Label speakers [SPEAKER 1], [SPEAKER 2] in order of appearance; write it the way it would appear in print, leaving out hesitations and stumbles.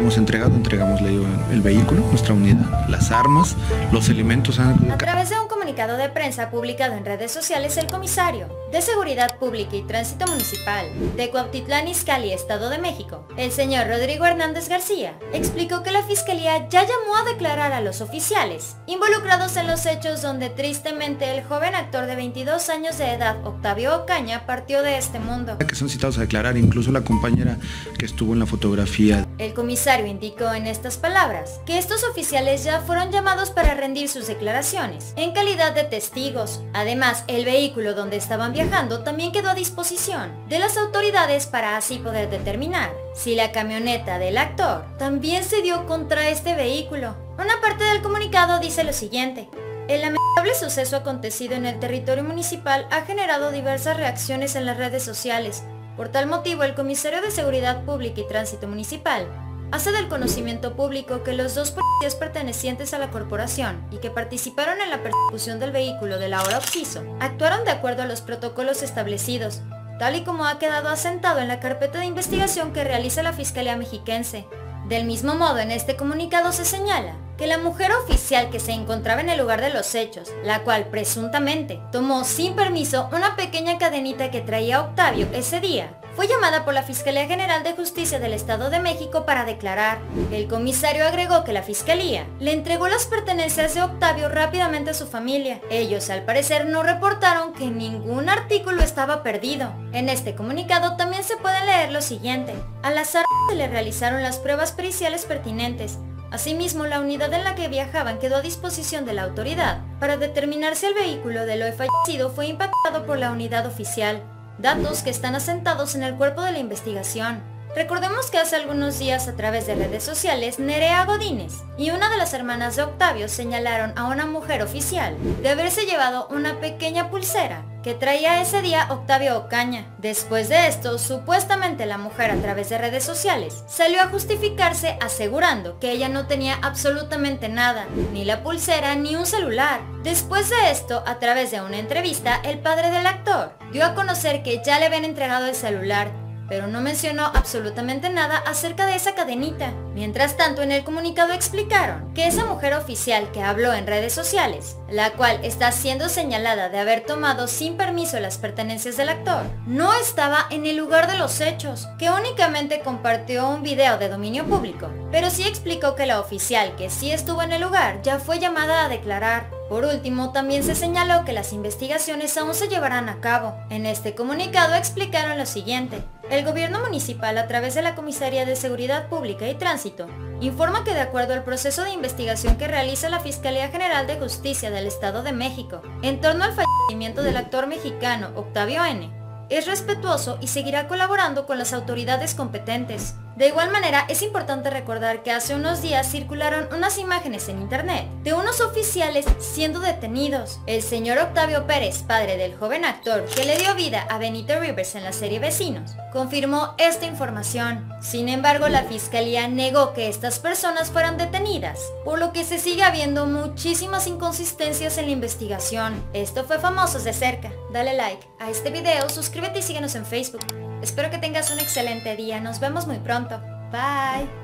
[SPEAKER 1] hemos entregamos el vehículo, nuestra unidad, las armas, los elementos.
[SPEAKER 2] A través de un comunicado de prensa publicado en redes sociales, el comisario de Seguridad Pública y Tránsito Municipal de Cuautitlán Izcalli, Estado de México, el señor Rodrigo Hernández García, explicó que la Fiscalía ya llamó a declarar a los oficiales involucrados en los hechos donde tristemente el joven actor de 22 años de edad, Octavio Ocaña, partió de este mundo.
[SPEAKER 1] Que son citados a declarar, incluso la compañera que estuvo en la fotografía.
[SPEAKER 2] El comisario indicó en estas palabras que estos oficiales ya fueron llamados para rendir sus declaraciones en calidad de testigos. Además, el vehículo donde estaban viajando también quedó a disposición de las autoridades para así poder determinar si la camioneta del actor también se dio contra este vehículo. Una parte del comunicado dice lo siguiente: el lamentable suceso acontecido en el territorio municipal ha generado diversas reacciones en las redes sociales. Por tal motivo, el comisario de Seguridad Pública y Tránsito Municipal hace del conocimiento público que los dos policías pertenecientes a la corporación y que participaron en la persecución del vehículo del ahora occiso actuaron de acuerdo a los protocolos establecidos, tal y como ha quedado asentado en la carpeta de investigación que realiza la Fiscalía Mexiquense. Del mismo modo, en este comunicado se señala que la mujer oficial que se encontraba en el lugar de los hechos, la cual presuntamente tomó sin permiso una pequeña cadenita que traía Octavio ese día, fue llamada por la Fiscalía General de Justicia del Estado de México para declarar. El comisario agregó que la Fiscalía le entregó las pertenencias de Octavio rápidamente a su familia. Ellos, al parecer, no reportaron que ningún artículo estaba perdido. En este comunicado también se puede leer lo siguiente: a las armas se le realizaron las pruebas periciales pertinentes. Asimismo, la unidad en la que viajaban quedó a disposición de la autoridad para determinar si el vehículo del hoy fallecido fue impactado por la unidad oficial, datos que están asentados en el cuerpo de la investigación. Recordemos que hace algunos días, a través de redes sociales, Nerea Godínez y una de las hermanas de Octavio señalaron a una mujer oficial de haberse llevado una pequeña pulsera que traía ese día Octavio Ocaña. Después de esto, supuestamente la mujer, a través de redes sociales, salió a justificarse asegurando que ella no tenía absolutamente nada, ni la pulsera ni un celular. Después de esto, a través de una entrevista, el padre del actor dio a conocer que ya le habían entregado el celular, pero no mencionó absolutamente nada acerca de esa cadenita. Mientras tanto, en el comunicado explicaron que esa mujer oficial que habló en redes sociales, la cual está siendo señalada de haber tomado sin permiso las pertenencias del actor, no estaba en el lugar de los hechos, que únicamente compartió un video de dominio público, pero sí explicó que la oficial que sí estuvo en el lugar ya fue llamada a declarar. Por último, también se señaló que las investigaciones aún se llevarán a cabo. En este comunicado explicaron lo siguiente: el gobierno municipal, a través de la Comisaría de Seguridad Pública y Tránsito, informa que de acuerdo al proceso de investigación que realiza la Fiscalía General de Justicia del Estado de México en torno al fallecimiento del actor mexicano Octavio N., es respetuoso y seguirá colaborando con las autoridades competentes. De igual manera, es importante recordar que hace unos días circularon unas imágenes en internet de unos oficiales siendo detenidos. El señor Octavio Pérez, padre del joven actor que le dio vida a Benito Rivers en la serie Vecinos, confirmó esta información. Sin embargo, la Fiscalía negó que estas personas fueran detenidas, por lo que se sigue habiendo muchísimas inconsistencias en la investigación. Esto fue Famosos de Cerca. Dale like a este video, suscríbete y síguenos en Facebook. Espero que tengas un excelente día. Nos vemos muy pronto. Bye.